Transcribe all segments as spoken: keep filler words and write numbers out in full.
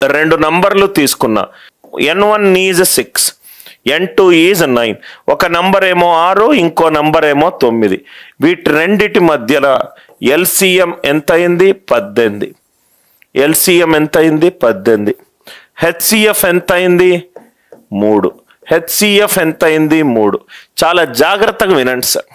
రెండు నంబర్లు తీసుకున్నా. N one is six, N two is nine. ఒక నంబర్ ఏమో ఆరు, ఇంకో నంబర్ ఏమో తొమ్మిది. వీటి రెండిటి మధ్యలో ఎల్సిఎం ఎంత అయింది? పద్దెనిమిది. ఎల్సిఎం ఎంత అయింది? పద్దెనిమిది. హెచ్సిఎఫ్ ఎంత అయింది? మూడు. హెచ్సిఎఫ్ ఎంత అయింది? మూడు. చాలా జాగ్రత్తగా వినండి సార్.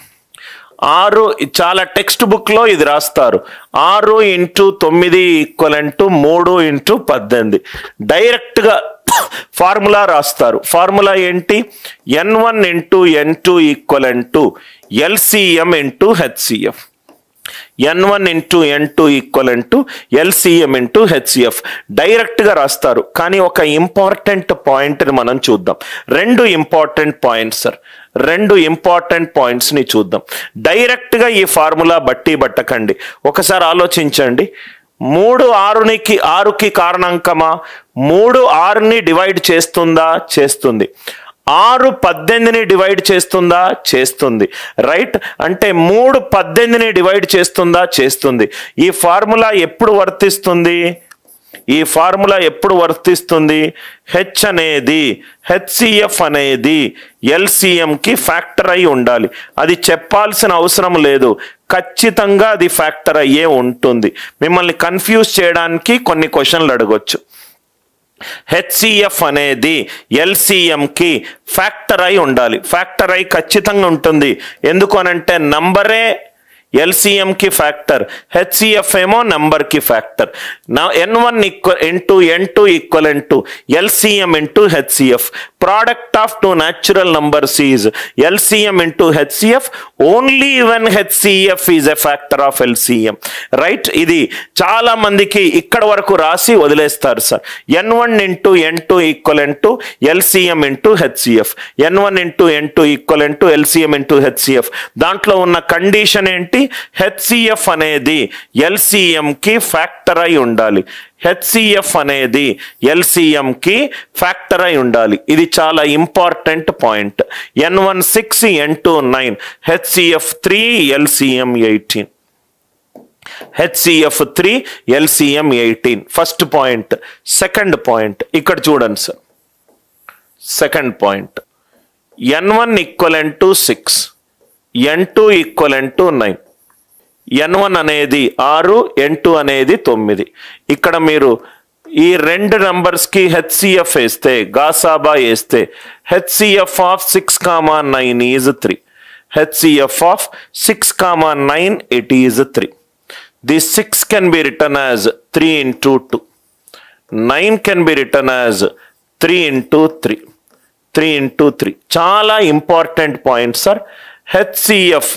ఆరు చాలా టెక్స్ట్ బుక్లో ఇది రాస్తారు. ఆరు ఇంటూ తొమ్మిది ఈక్వలెంట్ మూడు ఇంటూ పద్దెనిమిది. డైరెక్ట్గా ఫార్ములా రాస్తారు. ఫార్ములా ఏంటి? N one into N two equivalent LCM into HCF. N one into N two equivalent LCM into HCF డైరెక్ట్గా రాస్తారు. కానీ ఒక ఇంపార్టెంట్ పాయింట్ని మనం చూద్దాం. రెండు ఇంపార్టెంట్ పాయింట్స్ సార్, రెండు ఇంపార్టెంట్ పాయింట్స్ని చూద్దాం. డైరెక్ట్గా ఈ ఫార్ములా బట్టి పట్టకండి. ఒకసారి ఆలోచించండి. మూడు ఆరునికి ఆరుకి కారణాంకమా? మూడు ఆరుని డివైడ్ చేస్తుందా? చేస్తుంది. ఆరు పద్దెనిమిదిని డివైడ్ చేస్తుందా? చేస్తుంది. రైట్. అంటే మూడు పద్దెనిమిదిని డివైడ్ చేస్తుందా? చేస్తుంది. ఈ ఫార్ములా ఎప్పుడు వర్తిస్తుంది? ఈ ఫార్ములా ఎప్పుడు వర్తిస్తుంది? హెచ్ అనేది హెచ్సిఎఫ్ అనేది ఎల్సిఎంకి ఫ్యాక్టర్ అయి ఉండాలి. అది చెప్పాల్సిన అవసరం లేదు. ఖచ్చితంగా అది ఫ్యాక్టర్ అయ్యే ఉంటుంది. మిమ్మల్ని కన్ఫ్యూజ్ చేయడానికి కొన్ని క్వశ్చన్లు అడగొచ్చు. హెచ్సిఎఫ్ అనేది ఎల్సిఎంకి ఫ్యాక్టర్ అయి ఉండాలి. ఫ్యాక్టర్ అయి ఖచ్చితంగా ఉంటుంది. ఎందుకు అనంటే నంబరే ఎల్సిఎంకి ఫ్యాక్టర్, హెచ్సిఎఫ్ ఏమో నంబర్కి ఫ్యాక్టర్. నా N one equal into N two equal to LCM into HCF. Product of two natural numbers is LCM into HCF only when HCF is a factor of LCM. Right. ఇది చాలా మందికి ఇక్కడ వరకు రాసి వదిలేస్తారు sir. N one into N two equal to LCM into HCF. N one into N two equal to LCM into HCF. దాంట్లో ఉన్న condition ఏంటి? హెచ్సిఎఫ్ అనేది ఎల్సిఎంకి ఫ్యాక్టర్ అయి ఉండాలి. హెచ్సిఎఫ్ అనేది ఎల్సిఎంకి ఫ్యాక్టర్ అయి ఉండాలి. ఇది చాలా important point. N one six, N two nine, HCF three, LCM eighteen. HCF three, LCM eighteen. First point. Second point ఇక్కడ చూడండి sir. Second point, N one equivalent to six, N two equivalent to nine. N one అనేది ఆరు, ఎన్ two అనేది తొమ్మిది. ఇక్కడ మీరు ఈ రెండు నంబర్స్కి హెచ్సిఎఫ్ వేస్తే, గాసాబా వేస్తే, HCF of six comma nine is three. HCF of six comma nine it is three. The six can be written as three into two. Nine can be written as three into three. Three into three. చాలా important point sir. HCF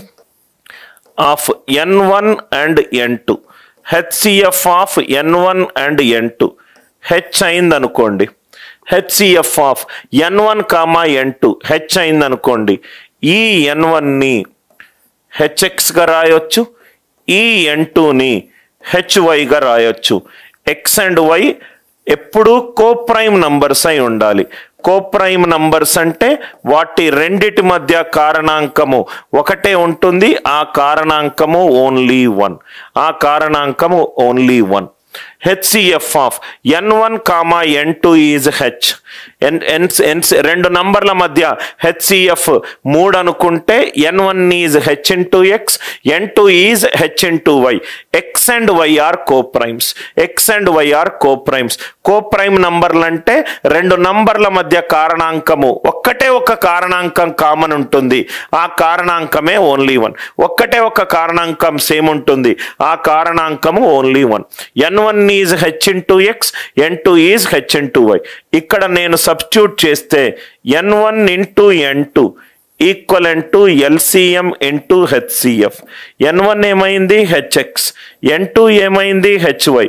of N one and N two. HCF of N one and N two H అయింది అనుకోండి. HCF of N one comma N two H అయింది అనుకోండి. ఈ ఎన్ వన్ని హెచ్ఎక్స్గా రాయొచ్చు, ఈ ఎన్ టూని హెచ్వైగా రాయొచ్చు. ఎక్స్ అండ్ వై ఎప్పుడూ కోప్రైమ్ నంబర్స్ అయి ఉండాలి. కోప్రైమ్ నంబర్స్ అంటే వాటి రెండిటి మధ్య కారణాంకము ఒకటే ఉంటుంది. ఆ కారణాంకము ఓన్లీ వన్. ఆ కారణాంకము only one. HCF of N one comma N two is H. N N N రెండు నంబర్ల మధ్య హెచ్సిఎఫ్ మూడు అనుకుంటే N one is H into X, N two is H into Y. X and Y are coprimes. X and Y are coprimes. Coprime నంబర్లు అంటే రెండు నంబర్ల మధ్య కారణాంకము ఒక్కటే ఒక కారణాంకం కామన్ ఉంటుంది. ఆ కారణాంకమే ఓన్లీ వన్. ఒక్కటే ఒక కారణాంకం సేమ్ ఉంటుంది. ఆ కారణాంకము only one. N one is H into X, N two is H into Y. ఇక్కడ నేను సబ్స్టిట్యూట్ చేస్తే N one into N two equivalent to LCM into HCF. N one ఏమైంది? హెచ్ఎక్స్. ఎన్ టూ ఏమైంది? H Y.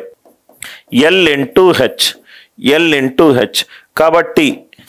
L into H, L into H. కాబట్టి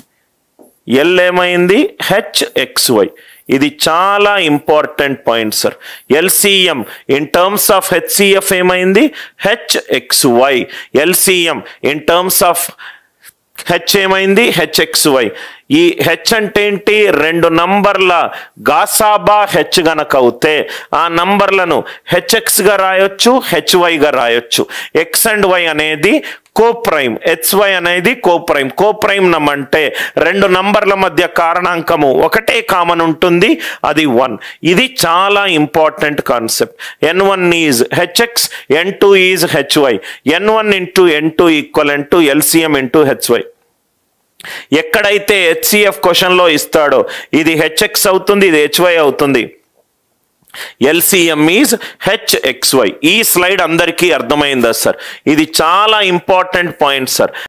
L ఏమైంది? H X Y. ఇది చాలా important point sir. LCM in terms of HCF ఏమైంది? H X Y. LCM in terms of H ఏమైంది? H X Y. ఈ H అంటే ఏంటి? రెండు నంబర్ల గాసాబా హెచ్ గనక అవుతే ఆ నంబర్లను హెచ్ఎక్స్గా రాయొచ్చు, హెచ్వైగా రాయొచ్చు. ఎక్స్ అండ్ వై అనేది కోప్రైమ్, హెచ్వై అనేది కోప్రైమ్. కోప్రైమ్ నం అంటే రెండు నంబర్ల మధ్య కారణాంకము ఒకటే కామన్ ఉంటుంది, అది వన్. ఇది చాలా important concept. N one is H X, N two is H Y. N one into N two equal to LCM into H Y. ఎక్కడైతే హెచ్సిఎఫ్ క్వశ్చన్లో ఇస్తాడో ఇది హెచ్ఎక్స్ అవుతుంది, ఇది హెచ్వై అవుతుంది. LCM is H X Y. ఈ స్లైడ్ అందరికీ అర్థమైందా సార్? ఇది చాలా ఇంపార్టెంట్ పాయింట్ సార్.